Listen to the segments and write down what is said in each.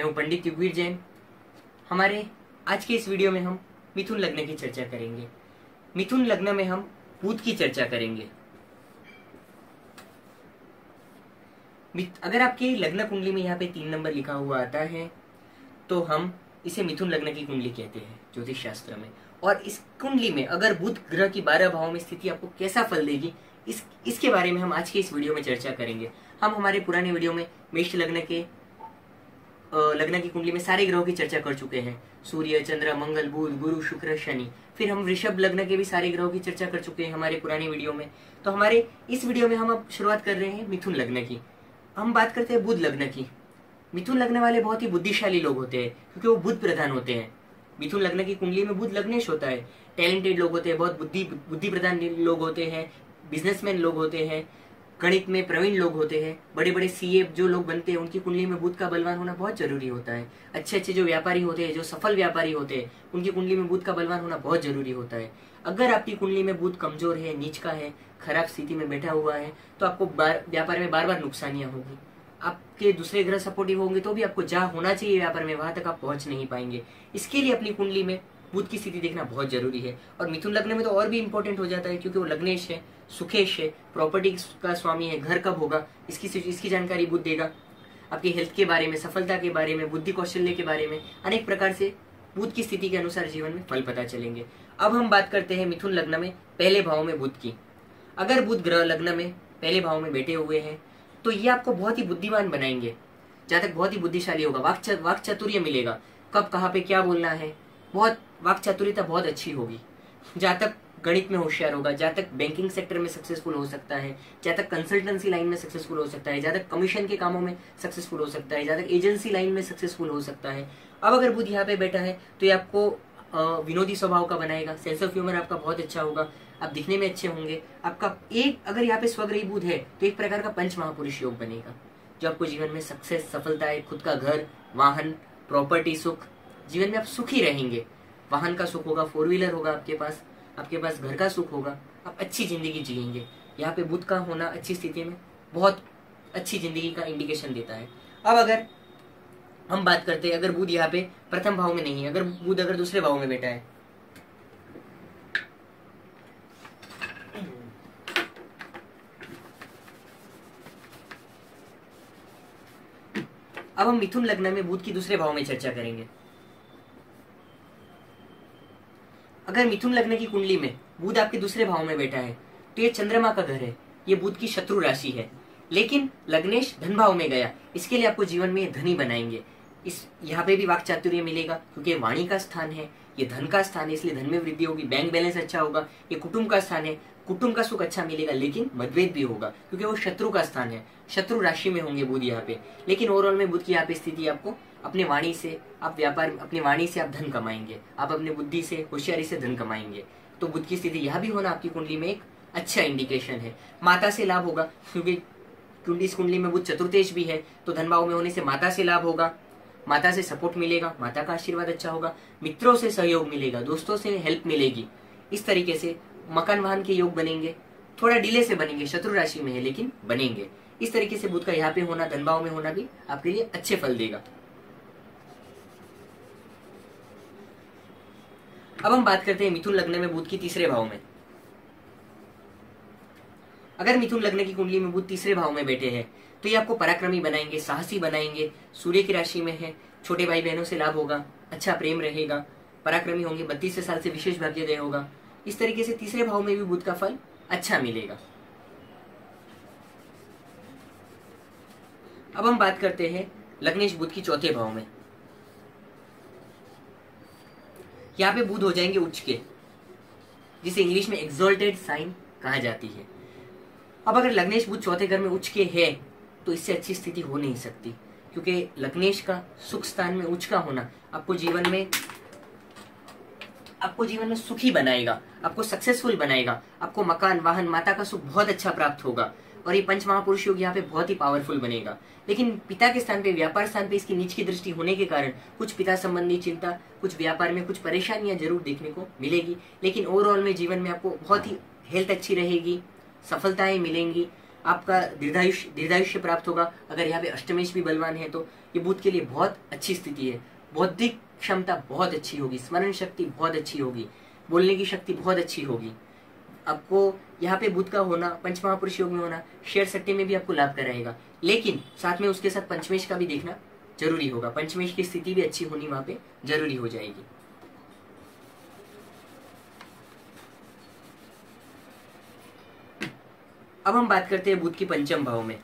मैं हूं पंडित युगवीर जैन। हमारे आज के इस वीडियो में हम मिथुन लग्न की चर्चा करेंगे। मिथुन लग्न में हम बुध की चर्चा करेंगे। अगर आपके लग्न कुंडली में यहाँ पे 3 नंबर लिखा हुआ आता है तो हम इसे मिथुन लग्न की कुंडली कहते हैं ज्योतिष शास्त्र में। और इस कुंडली में अगर बुध ग्रह की 12 भाव में स्थिति आपको कैसा फल देगी, इसके बारे में हम आज के इस वीडियो में चर्चा करेंगे। हम हमारे पुराने वीडियो में मेष लग्न की कुंडली में सारे ग्रहों की चर्चा कर चुके हैं, सूर्य, चंद्र, मंगल, बुध, गुरु, शुक्र, शनि। फिर हम वृषभ लग्न के भी सारे ग्रहों की चर्चा कर चुके हैं हमारे पुराने वीडियो में। तो हमारे इस वीडियो में हम अब शुरुआत कर रहे हैं मिथुन लग्न की। हम बात करते हैं बुध लग्न की। मिथुन लग्न वाले बहुत ही बुद्धिशाली लोग होते हैं क्योंकि वो बुध प्रधान होते हैं। मिथुन लग्न की कुंडली में बुध लग्नेश होता है। टैलेंटेड लोग होते हैं, बहुत बुद्धि प्रधान लोग होते हैं, बिजनेसमैन लोग होते हैं, गणित में प्रवीण लोग होते हैं, बड़े बड़े सीए जो लोग बनते हैं उनकी कुंडली में बुध का बलवान होना बहुत जरूरी होता है। अच्छे अच्छे जो व्यापारी होते हैं, जो सफल व्यापारी होते हैं, उनकी कुंडली में बुध का बलवान होना बहुत जरूरी होता है। अगर आपकी कुंडली में बुध कमजोर है, नीच का है, खराब स्थिति में बैठा हुआ है तो आपको व्यापार में बार बार नुकसानियां होगी। आपके दूसरे ग्रह सपोर्टिव होंगे तो भी आपको जहाँ होना चाहिए व्यापार में वहां तक आप पहुंच नहीं पाएंगे। इसके लिए अपनी कुंडली में बुध की स्थिति देखना बहुत जरूरी है। और मिथुन लग्न में तो और भी इंपॉर्टेंट हो जाता है क्योंकि वो लग्नेश है, सुखेश है, प्रॉपर्टी का स्वामी है। घर कब होगा इसकी जानकारी बुध देगा। आपकी हेल्थ के बारे में, सफलता के बारे में, बुद्धि कौशल्य के बारे में अनेक प्रकार से बुध की स्थिति के अनुसार जीवन में फल पता चलेंगे। अब हम बात करते हैं मिथुन लग्न में पहले भाव में बुध की। अगर बुध ग्रह लग्न में पहले भाव में बैठे हुए हैं तो ये आपको बहुत ही बुद्धिमान बनाएंगे। जातक बहुत ही बुद्धिशाली होगा, वाक चातुर्य मिलेगा, कब कहाँ पे क्या बोलना है, बहुत वाक चातुर्यता बहुत अच्छी होगी। जातक गणित में होशियार होगा, जातक बैंकिंग सेक्टर में सक्सेसफुल हो सकता है, जातक कंसल्टेंसी लाइन में सक्सेसफुल हो सकता है, जातक कमीशन के कामों में सक्सेसफुल हो सकता है, जातक एजेंसी लाइन में सक्सेसफुल हो सकता है। अब अगर बुध यहाँ पे बैठा है तो ये आपको विनोदी स्वभाव का बनाएगा, सेंस ऑफ ह्यूमर आपका बहुत अच्छा होगा, आप दिखने में अच्छे होंगे। आपका एक अगर यहाँ पे स्वग्रही बुध है तो एक प्रकार का पंच महापुरुष योग बनेगा जो आपको जीवन में सक्सेस, सफलता है, खुद का घर, वाहन, प्रॉपर्टी, सुख, जीवन में आप सुखी रहेंगे। वाहन का सुख होगा, 4 व्हीलर होगा आपके पास घर का सुख होगा, आप अच्छी जिंदगी जिएंगे। यहाँ पे बुध का होना अच्छी स्थिति में बहुत अच्छी जिंदगी का इंडिकेशन देता है। अब अगर हम बात करते हैं अगर बुध यहाँ पे प्रथम भाव में नहीं है, अगर बुध अगर दूसरे भाव में बैठा है, अब हम मिथुन लग्न में बुध की दूसरे भाव में चर्चा करेंगे। अगर मिथुन लग्न की कुंडली में बुध आपके दूसरे भाव में बैठा है तो ये चंद्रमा का घर है, ये बुध की शत्रु राशि है। लेकिन लग्नेश धन भाव में गया, इसके लिए आपको जीवन में धनी बनाएंगे। यहाँ पे भी वाक चातुर्य मिलेगा क्योंकि वाणी का स्थान है, ये धन का स्थान है, इसलिए धन में वृद्धि होगी, बैंक बैलेंस अच्छा होगा। ये कुटुंब का स्थान है, कुटुंब का सुख अच्छा मिलेगा, लेकिन मतभेद भी होगा क्योंकि वो शत्रु का स्थान है, शत्रु राशि में होंगे बुध यहाँ पे। लेकिन ओवरऑल में बुध की यहाँ पे स्थिति आपको अपने वाणी से आप धन कमाएंगे, आप अपने बुद्धि से, होशियारी से धन कमाएंगे। तो बुध की स्थिति यहाँ भी होना आपकी कुंडली में एक अच्छा इंडिकेशन है। माता से लाभ होगा क्योंकि इस कुंडली में बुध चतुर्थेश भी है तो धन भाव में होने से माता से लाभ होगा, माता से सपोर्ट मिलेगा, माता का आशीर्वाद अच्छा होगा, मित्रों से सहयोग मिलेगा, दोस्तों से हेल्प मिलेगी। इस तरीके से मकान वाहन के योग बनेंगे, थोड़ा डिले से बनेंगे, शत्रु राशि में है लेकिन बनेंगे। इस तरीके से बुध का यहाँ पे होना, धन भाव में होना भी आपके लिए अच्छे फल देगा। अब हम बात करते हैं मिथुन लग्न में बुध की तीसरे भाव में। अगर मिथुन लग्न की कुंडली में बुध तीसरे भाव में बैठे हैं तो ये आपको पराक्रमी बनाएंगे, साहसी बनाएंगे, सूर्य की राशि में है, छोटे भाई बहनों से लाभ होगा, अच्छा प्रेम रहेगा, पराक्रमी होंगे, 32 साल से विशेष भाग्योदय होगा। इस तरीके से तीसरे भाव में भी बुध का फल अच्छा मिलेगा। अब हम बात करते हैं लग्नेश बुध की चौथे भाव में। यहाँ पे बुध हो जाएंगे उच्च के, जिसे इंग्लिश में एक्सॉल्टेड साइन कहा जाती है। अब अगर लग्नेश बुध चौथे घर में उच्च के है तो इससे अच्छी स्थिति हो नहीं सकती क्योंकि लग्नेश का सुख स्थान में उच्च का होना आपको जीवन में सुखी बनाएगा, आपको सक्सेसफुल बनाएगा, आपको मकान, वाहन, माता का सुख बहुत अच्छा प्राप्त होगा। और ये पंच महापुरुष योग यहाँ पे बहुत ही पावरफुल बनेगा। लेकिन पिता के स्थान पे, व्यापार स्थान पे इसकी नीच की दृष्टि होने के कारण कुछ पिता संबंधी चिंता, कुछ व्यापार में कुछ परेशानियां जरूर देखने को मिलेगी। लेकिन ओवरऑल में जीवन में आपको बहुत ही हेल्थ अच्छी रहेगी, सफलताएं मिलेंगी, आपका दीर्घायुष्य प्राप्त होगा। अगर यहाँ पे अष्टमेश भी बलवान है तो ये बुध के लिए बहुत अच्छी स्थिति है। बौद्धिक क्षमता बहुत अच्छी होगी, स्मरण शक्ति बहुत अच्छी होगी, बोलने की शक्ति बहुत अच्छी होगी। आपको यहाँ पे बुध का होना, पंच महापुरुष योग में होना शेयर सट्टे में भी आपको लाभ कराएगा, लेकिन साथ में उसके साथ पंचमेश का भी देखना जरूरी होगा। पंचमेश की स्थिति भी अच्छी होनी वहां पे जरूरी हो जाएगी। अब हम बात करते हैं बुध की पंचम भाव में।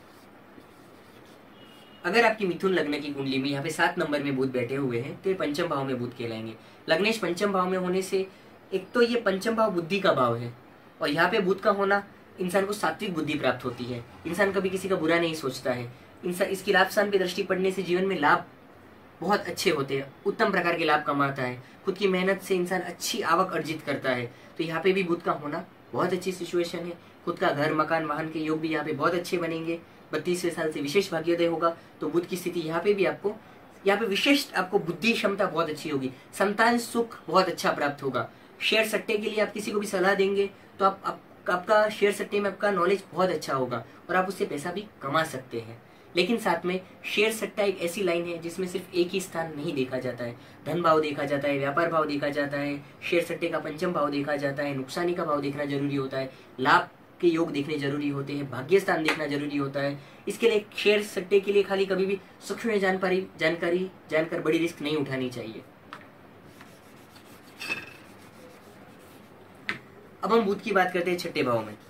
अगर आपकी मिथुन लग्न की कुंडली में यहाँ पे 7 नंबर में बुध बैठे हुए हैं तो ये पंचम भाव में बुध कहलाएंगे। लग्नेश पंचम भाव में होने से एक तो ये पंचम भाव बुद्धि का भाव है, और यहाँ पे बुध का होना इंसान को सात्विक बुद्धि प्राप्त होती है। इंसान कभी किसी का बुरा नहीं सोचता है। इंसान इसकी लाभ स्थान पे दृष्टि पड़ने से जीवन में लाभ बहुत अच्छे होते हैं, उत्तम प्रकार के लाभ कमाता है। खुद की मेहनत से इंसान अच्छी आवक अर्जित करता है। तो यहाँ पे भी बुध का होना बहुत अच्छी सिचुएशन है। खुद का घर, मकान, वाहन के योग भी यहाँ पे बहुत अच्छे बनेंगे। 32वें साल से विशेष भाग्योदय होगा। तो बुध की स्थिति यहाँ पे भी आपको, यहाँ पे विशेष आपको बुद्धि क्षमता बहुत अच्छी होगी। संतान सुख बहुत अच्छा प्राप्त होगा। शेयर सट्टे के लिए आप किसी को भी सलाह देंगे तो आपका शेयर सट्टे में आपका नॉलेज बहुत अच्छा होगा और आप उससे पैसा भी कमा सकते हैं। लेकिन साथ में शेयर सट्टा एक ऐसी लाइन है जिसमें सिर्फ एक ही स्थान नहीं देखा जाता है। धन भाव देखा जाता है, व्यापार भाव देखा जाता है, शेयर सट्टे का पंचम भाव देखा जाता है, नुकसानी का भाव देखना जरूरी होता है, लाभ के योग देखने जरूरी होते हैं, भाग्य स्थान देखना जरूरी होता है। इसके लिए शेयर सट्टे के लिए खाली कभी भी सूक्ष्म जानकारी जानकर बड़ी रिस्क नहीं उठानी चाहिए। अब हम बुध की बात करते हैं छठे भाव में।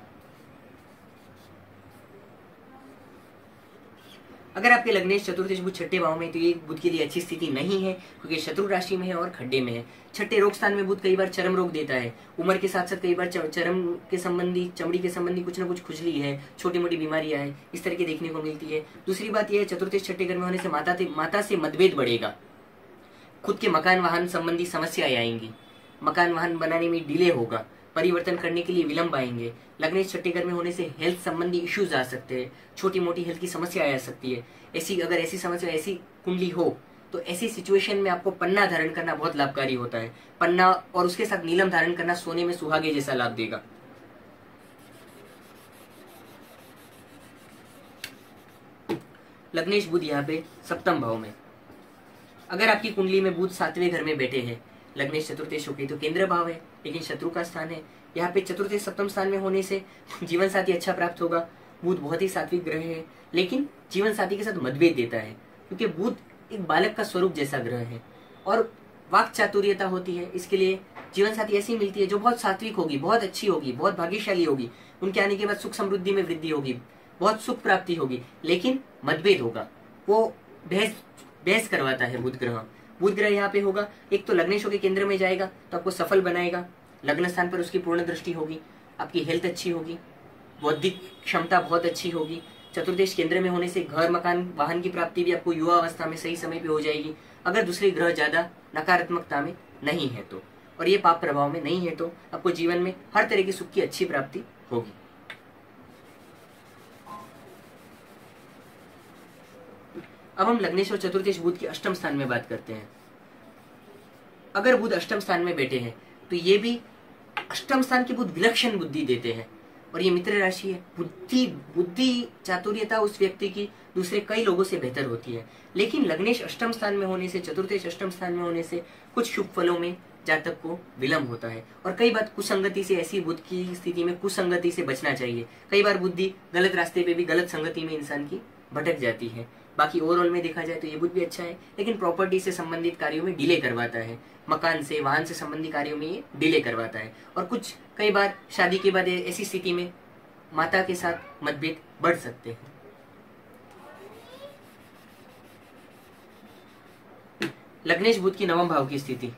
अगर आपके लग्नेश चतुर्दश बुध छठे भाव में तो ये बुध के लिए अच्छी स्थिति नहीं है, क्योंकि शत्रु राशि में है और खड्डे में है। छठे रोग स्थान में बुध कई बार चरम रोग देता है। उम्र के साथ साथ कई बार चरम के संबंधी, चमड़ी के संबंधी कुछ ना कुछ खुजली है, छोटी मोटी बीमारियां है, इस तरह की देखने को मिलती है। दूसरी बात यह है, चतुर्दश छठे घर में होने से माता से मतभेद बढ़ेगा। खुद के मकान वाहन संबंधी समस्याएं आएंगी। मकान वाहन बनाने में डिले होगा, परिवर्तन करने के लिए विलंब आएंगे। लग्नेश छठे घर में होने से हेल्थ संबंधी इश्यूज आ सकते हैं, छोटी मोटी हेल्थ की समस्या आ सकती है। अगर ऐसी समस्या, ऐसी कुंडली हो तो ऐसी सिचुएशन में आपको पन्ना धारण करना बहुत लाभकारी होता है। पन्ना और उसके साथ नीलम धारण करना सोने में सुहागे जैसा लाभ देगा। लग्नेश बुध यहाँ पे सप्तम भाव में। अगर आपकी कुंडली में बुध 7वें घर में बैठे हैं, लग्नेश चतुर्थ शुक्र तो केंद्र भाव है लेकिन शत्रु का स्थान है। यहाँ पे चतुर्थ सप्तम स्थान में होने से जीवन साथी अच्छा प्राप्त होगा। बुध बहुत ही सात्विक ग्रह है, लेकिन जीवन साथी के साथ मतभेद देता है, क्योंकि बुध एक बालक का स्वरूप जैसा ग्रह है और वाक चातुर्यता होती है। इसके लिए जीवन साथी ऐसी मिलती है जो बहुत सात्विक होगी, बहुत अच्छी होगी, बहुत भाग्यशाली होगी। उनके आने के बाद सुख समृद्धि में वृद्धि होगी, बहुत सुख प्राप्ति होगी, लेकिन मतभेद होगा। वो बहस करवाता है बुध ग्रह। बुध ग्रह यहाँ पे होगा, एक तो लग्नेशों के केंद्र में जाएगा तो आपको सफल बनाएगा। लग्न स्थान पर उसकी पूर्ण दृष्टि होगी, आपकी हेल्थ अच्छी होगी, बौद्धिक क्षमता बहुत अच्छी होगी। चतुर्देश केंद्र में होने से घर, मकान, वाहन की प्राप्ति भी आपको युवा अवस्था में सही समय पे हो जाएगी। अगर दूसरे ग्रह ज्यादा नकारात्मकता में नहीं है तो, और ये पाप प्रभाव में नहीं है तो आपको जीवन में हर तरह की सुख की अच्छी प्राप्ति होगी। अब हम लग्नेश और चतुर्देश बुध की अष्टम स्थान में बात करते हैं। अगर बुध अष्टम स्थान में बैठे हैं तो ये भी अष्टम स्थान के बुध विलक्षण बुद्धि देते हैं, और ये मित्र राशि है। बुद्धि चातुर्यता उस व्यक्ति की दूसरे कई लोगों से बेहतर होती है, लेकिन लग्नेश अष्टम स्थान में होने से, चतुर्देश अष्टम स्थान में होने से कुछ शुभ फलों में जातक को विलंब होता है। और कई बार कुसंगति से, ऐसी बुध की स्थिति में कुसंगति से बचना चाहिए। कई बार बुद्धि गलत रास्ते पे भी, गलत संगति में इंसान की भटक जाती है। बाकी ओवरऑल में देखा जाए तो ये बुध भी अच्छा है, लेकिन प्रॉपर्टी से संबंधित कार्यों में डिले करवाता है। मकान से, वाहन से संबंधित कार्यों में ये डिले करवाता है। और कुछ कई बार शादी के बाद ऐसी स्थिति में माता के साथ मतभेद बढ़ सकते हैं। लग्नेश बुध की नवम भाव की स्थिति।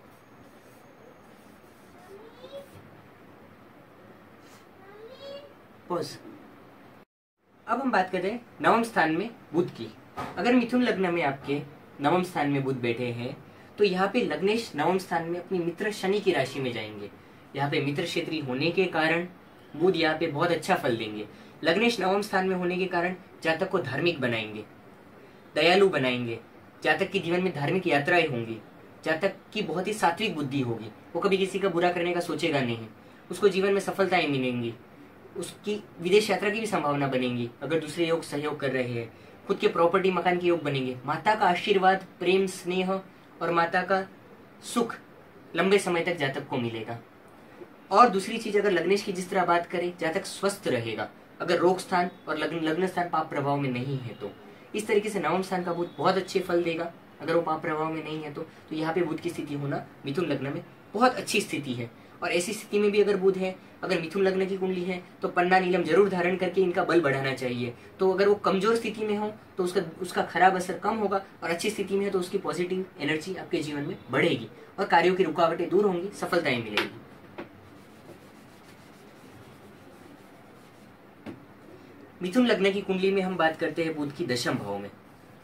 अब हम बात करते हैं नवम स्थान में बुध की। अगर मिथुन लग्न में आपके नवम स्थान में बुध बैठे हैं तो यहाँ पे लग्नेश नवम स्थान में अपनी मित्र शनि की राशि में जाएंगे। यहाँ पे मित्र क्षेत्री होने के कारण बुध यहाँ पे बहुत अच्छा फल देंगे। लग्नेश नवम स्थान में होने के कारण जातक को धार्मिक बनाएंगे, दयालु बनाएंगे। जातक के जीवन में धार्मिक यात्राएं होंगी। जातक की बहुत ही सात्विक बुद्धि होगी, वो कभी किसी का बुरा करने का सोचेगा नहीं। उसको जीवन में सफलताएं मिलेंगी। उसकी विदेश यात्रा की भी संभावना बनेगी अगर दूसरे योग सहयोग कर रहे हैं। खुद के प्रॉपर्टी मकान के योग बनेंगे। माता का आशीर्वाद, प्रेम, स्नेह और माता का सुख लंबे समय तक जातक को मिलेगा। और दूसरी चीज, अगर लग्नेश की जिस तरह बात करें, जातक स्वस्थ रहेगा अगर रोग स्थान और लग्न स्थान पाप प्रभाव में नहीं है तो। इस तरीके से नवम स्थान का बुध बहुत अच्छे फल देगा अगर वो पाप प्रभाव में नहीं है तो यहाँ पे बुध की स्थिति होना मिथुन लग्न में बहुत अच्छी स्थिति है। और ऐसी स्थिति में भी अगर बुध है, अगर मिथुन लग्न की कुंडली है, तो पन्ना नीलम जरूर धारण करके इनका बल बढ़ाना चाहिए। तो अगर वो कमजोर स्थिति में हो तो उसका खराब असर कम होगा, और अच्छी स्थिति में है तो उसकी पॉजिटिव एनर्जी आपके जीवन में बढ़ेगी और कार्यों की रुकावटें दूर होंगी, सफलताएं मिलेगी। मिथुन लग्न की कुंडली में हम बात करते हैं बुध की दशम भाव में।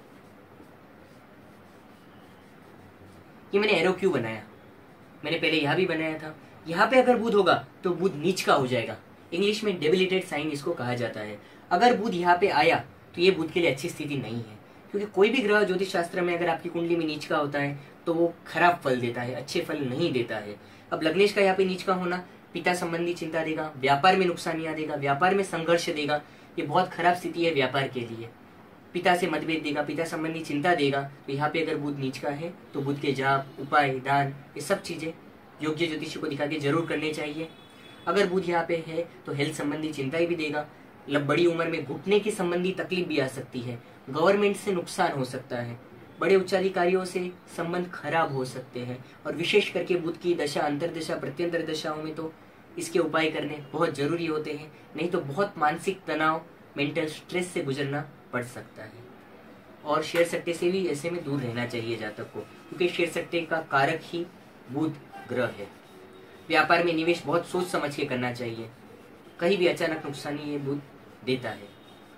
ये मैंने एरो क्यों बनाया, मैंने पहले यहां भी बनाया था। यहाँ पे अगर बुध होगा तो बुध नीच का हो जाएगा, इंग्लिश में डेबिलिटेड साइन इसको कहा जाता है। अगर बुध यहाँ पे आया तो ये बुध के लिए अच्छी स्थिति नहीं है, क्योंकि कोई भी ग्रह ज्योतिष शास्त्र में अगर आपकी कुंडली में नीच का होता है तो वो खराब फल देता है, अच्छे फल नहीं देता है। अब लग्नेश का यहाँ पे नीच का होना पिता संबंधी चिंता देगा, व्यापार में नुकसानियां देगा, व्यापार में संघर्ष देगा। ये बहुत खराब स्थिति है व्यापार के लिए। पिता से मतभेद देगा, पिता संबंधी चिंता देगा। तो यहाँ पे अगर बुध नीच का है तो बुध के जाप, उपाय, दान, ये सब चीजें योग्य ज्योतिषी को दिखा के जरूर करने चाहिए। अगर बुध यहाँ पे है तो हेल्थ संबंधी चिंताएं भी देगा। बड़ी उम्र में घुटने की संबंधी तकलीफ भी आ सकती है, गवर्नमेंट से नुकसान हो सकता है, बड़े उच्चाधिकारियों से संबंध खराब हो सकते हैं। और विशेष करके बुध की दशा, अंतरदशा, प्रत्यंतर दशाओं में तो इसके उपाय करने बहुत जरूरी होते हैं, नहीं तो बहुत मानसिक तनाव, मेंटल स्ट्रेस से गुजरना पड़ सकता है। और शेयर सट्टे से भी ऐसे में दूर रहना चाहिए जातक को, क्योंकि शेयर सट्टे का कारक ही बुध ग्रह है। व्यापार में निवेश बहुत सोच समझ के करना चाहिए, कहीं भी अचानक नुकसानी ये बुध देता है।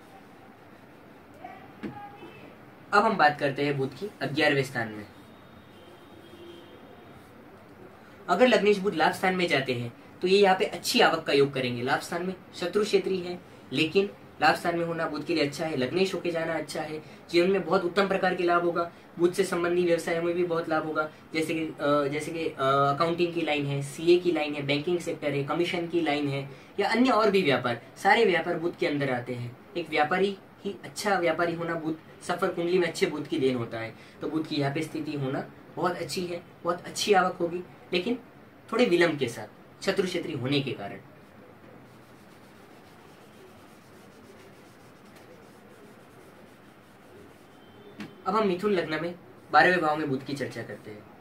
अब हम बात करते हैं बुध की 11वें स्थान में। अगर लग्नेश बुध लाभ स्थान में जाते हैं तो ये यहाँ पे अच्छी आवक का योग करेंगे। लाभ स्थान में शत्रु क्षेत्री है, लेकिन लाभ स्थान में होना बुध के लिए अच्छा है। लग्नेश होके जाना अच्छा है, जीवन में बहुत उत्तम प्रकार के लाभ होगा। बुध से संबंधी व्यवसायों में भी बहुत लाभ होगा, जैसे कि अकाउंटिंग की लाइन है, सीए की लाइन है, बैंकिंग सेक्टर है, कमीशन की लाइन है, या अन्य और भी व्यापार, सारे व्यापार बुध के अंदर आते हैं। एक व्यापारी ही अच्छा व्यापारी होना बुध सफर कुंडली में अच्छे बुध की देन होता है। तो बुध की यहाँ पे स्थिति होना बहुत अच्छी है, बहुत अच्छी आवक होगी, लेकिन थोड़े विलंब के साथ, शत्रु क्षेत्री होने के कारण। अब हम मिथुन लग्न में 12वें भाव में बुध की चर्चा करते हैं।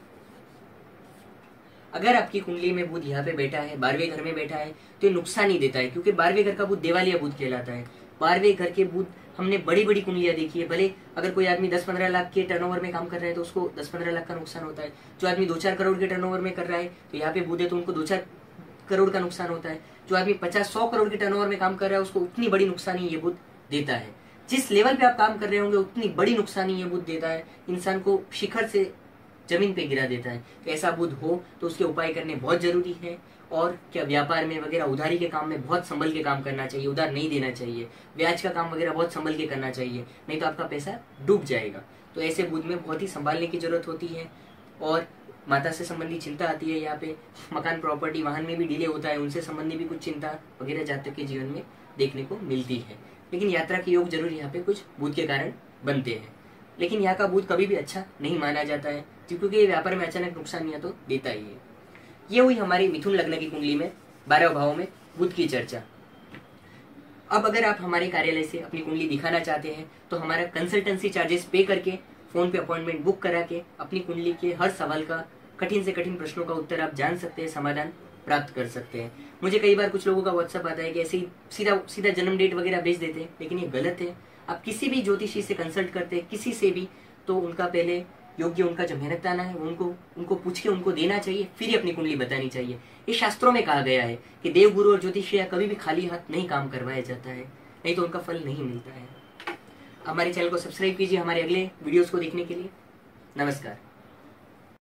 अगर आपकी कुंडली में बुध यहाँ पे बैठा है, 12वें घर में बैठा है, तो ये नुकसान ही देता है, क्योंकि 12वें घर का बुध देवालिया बुध कहलाता है। 12वें घर के बुध, हमने बड़ी बड़ी कुंडलियां देखी है, भले अगर कोई आदमी 10-15 लाख के टर्नओवर में काम कर रहा है तो उसको 10-15 लाख का नुकसान होता है। जो आदमी 2-4 करोड़ के टर्नओवर में कर रहा है तो यहाँ पे बुध है तो उनको 2-4 करोड़ का नुकसान होता है। जो आदमी 50-100 करोड़ के टर्नओवर में काम कर रहा है उसको उतनी बड़ी नुकसानी ये बुध देता है। जिस लेवल पे आप काम कर रहे होंगे उतनी बड़ी नुकसानी ये बुध देता है, इंसान को शिखर से जमीन पे गिरा देता है। तो ऐसा बुध हो तो उसके उपाय करने बहुत जरूरी है। और क्या व्यापार में वगैरह उधारी के काम में बहुत संभल के काम करना चाहिए, उधार नहीं देना चाहिए। ब्याज का काम वगैरह बहुत संभल के करना चाहिए, नहीं तो आपका पैसा डूब जाएगा। तो ऐसे बुध में बहुत ही संभालने की जरूरत होती है। और माता से संबंधी चिंता आती है, यहाँ पे मकान, प्रॉपर्टी, वाहन में भी डिले होता है, उनसे संबंधी भी कुछ चिंता वगैरह जातक के जीवन में देखने को मिलती है। लेकिन यात्रा के योग जरूर यहाँ पे कुछ बुध के कारण बनते हैं। लेकिन यहाँ का बुध कभी भी अच्छा नहीं माना जाता है, क्योंकि व्यापार में अचानक नुकसानियां तो देता ही है। ये हुई हमारी मिथुन लग्न की कुंडली में 12 भावों में बुध की चर्चा। अब अगर आप हमारे कार्यालय से अपनी कुंडली दिखाना चाहते हैं तो हमारा कंसल्टेंसी चार्जेस पे करके, फोन पे अपॉइंटमेंट बुक करा के अपनी कुंडली के हर सवाल का, कठिन से कठिन प्रश्नों का उत्तर आप जान सकते हैं, समाधान प्राप्त कर सकते हैं। मुझे कई बार कुछ लोगों का व्हाट्सएप आता है कि ऐसे ही सीधा जन्म डेट वगैरह भेज देते हैं, लेकिन ये गलत है। आप किसी भी ज्योतिषी से कंसल्ट करते हैं, किसी से भी, तो उनका पहले योग्य उनका जो मेहनताना है उनको पूछ के उनको देना चाहिए, फिर ही अपनी कुंडली बतानी चाहिए। ये शास्त्रों में कहा गया है कि देवगुरु और ज्योतिषिया कभी भी खाली हाथ नहीं काम करवाया जाता है, नहीं तो उनका फल नहीं मिलता है। हमारे चैनल को सब्सक्राइब कीजिए हमारे अगले वीडियोस को देखने के लिए। नमस्कार।